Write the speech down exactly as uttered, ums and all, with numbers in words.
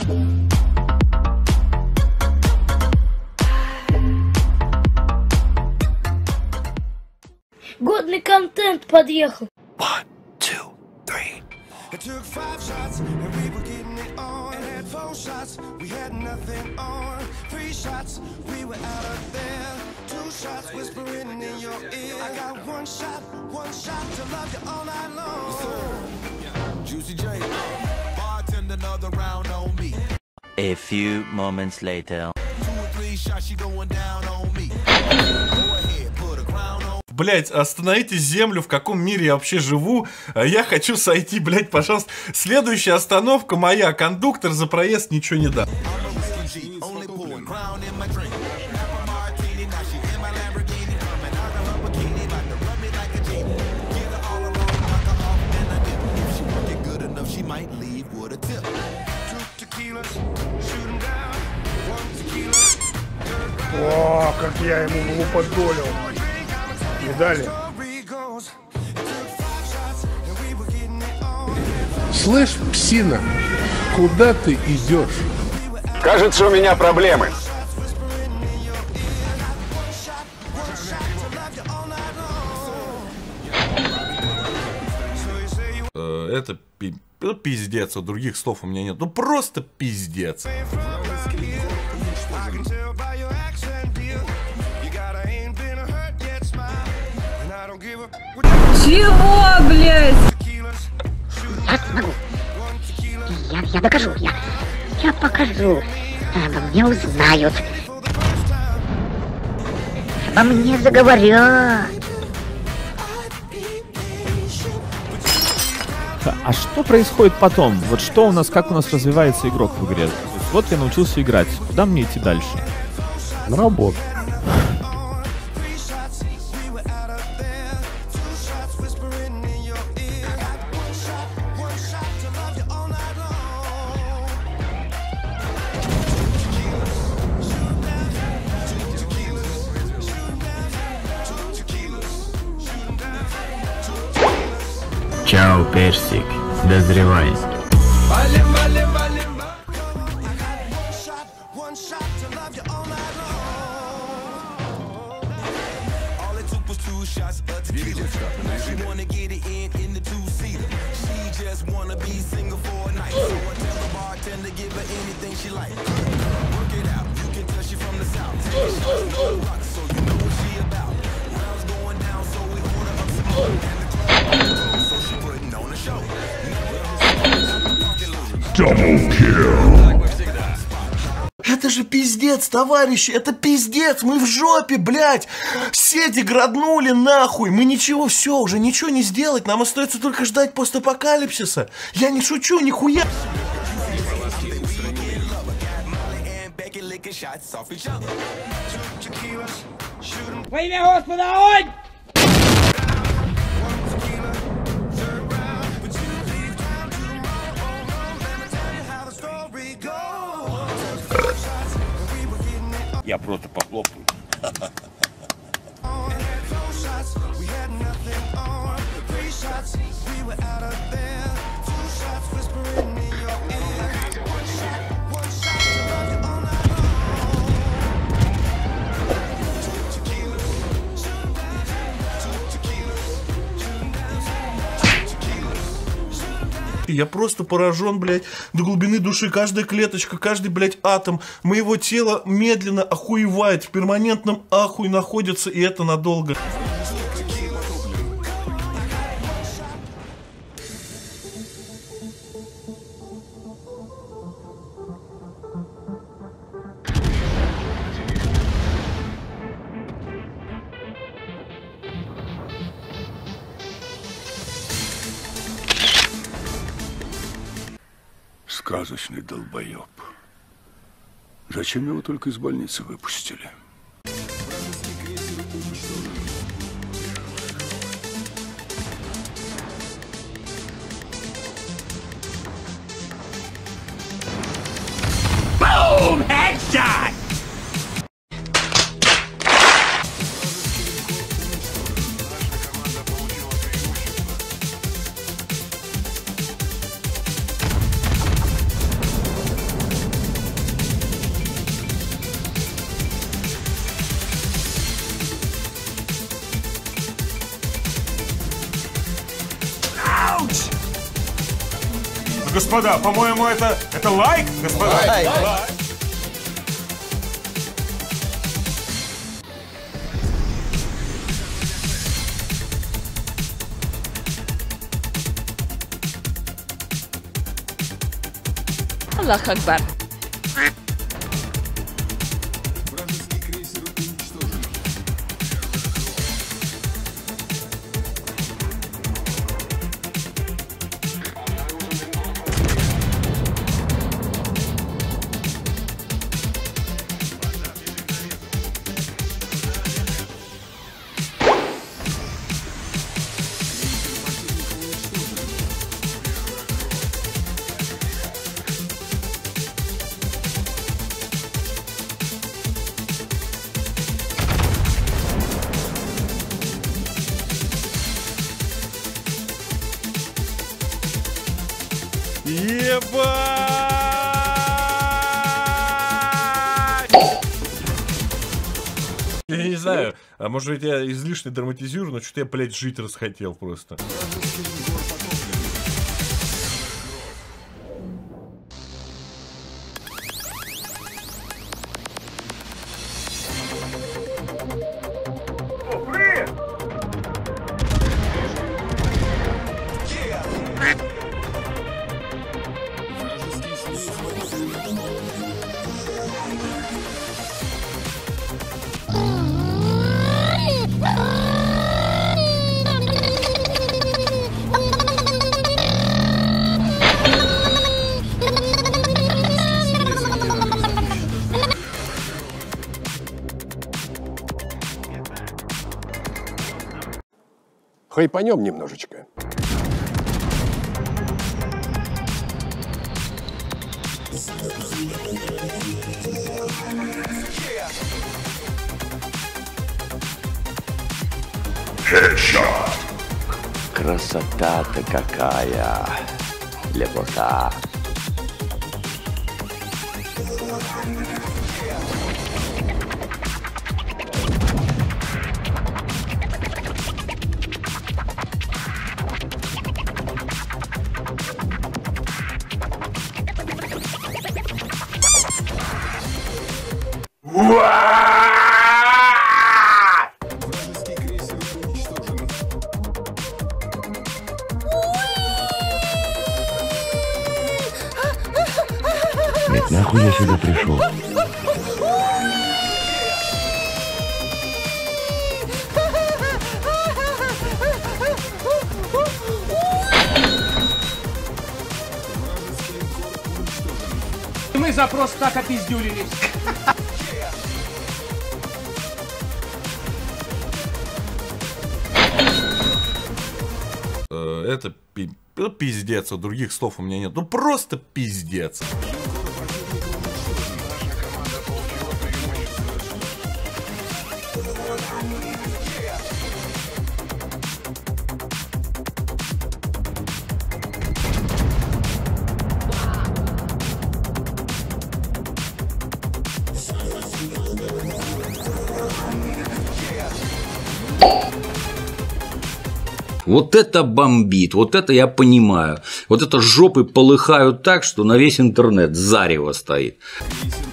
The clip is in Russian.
Годный контент подъехал. One, two, three. It took five shots and we were getting it on. And had four shots, we had nothing on. Three shots, we were out of there. Two shots, whispering in your ear. I got one shot, one shot to love you all night long. Juicy J, bartend another round on me. A few moments later. Two or three shots, she going down on me. Go ahead, put a crown on. Блять, остановите землю, в каком мире я вообще живу. Я хочу сойти, блять, пожалуйста. Следующая остановка моя. Кондуктор за проезд ничего не даст. О, как я ему глуподолил. Видали? Слышь, псина, куда ты идешь? Кажется, у меня проблемы. Это пи пиздец, а других слов у меня нет. Ну просто пиздец. Чего, блядь? Я смогу. Я, я докажу. Я, я покажу. Обо мне узнают. Обо мне заговорят. А что происходит потом? Вот что у нас, как у нас развивается игрок в игре? Вот я научился играть. Куда мне идти дальше? На работу. Чао, персик, дозревай. Это же пиздец, товарищи, это пиздец, мы в жопе, блядь. Сети граднули нахуй, мы ничего, все, уже ничего не сделать, нам остается только ждать постапокалипсиса. Я не шучу, нихуя. Во имя Господа, огонь! Я просто похлопаю. Я просто поражен, блядь, до глубины души. Каждая клеточка, каждый, блядь, атом моего тела медленно охуевает, в перманентном ахуе находится, и это надолго. Сказочный долбоеб. Зачем его только из больницы выпустили? Boom! Headshot! Господа, по-моему, это, это лайк, господа. Лайк. Лайк. Аллах Акбар. Ебать! Я не знаю, а может быть я излишне драматизирую, но что-то я, блядь, жить расхотел просто. Хайпанем немножечко. Headshot. Красота-то какая! Лепота! Ведь нахуй я сюда пришел? Мы за просто так опиздюлились. Это пи... ну, пиздец, а других слов у меня нет. Ну просто пиздец. Вот это бомбит, вот это я понимаю. Вот это жопы полыхают так, что на весь интернет зарево стоит.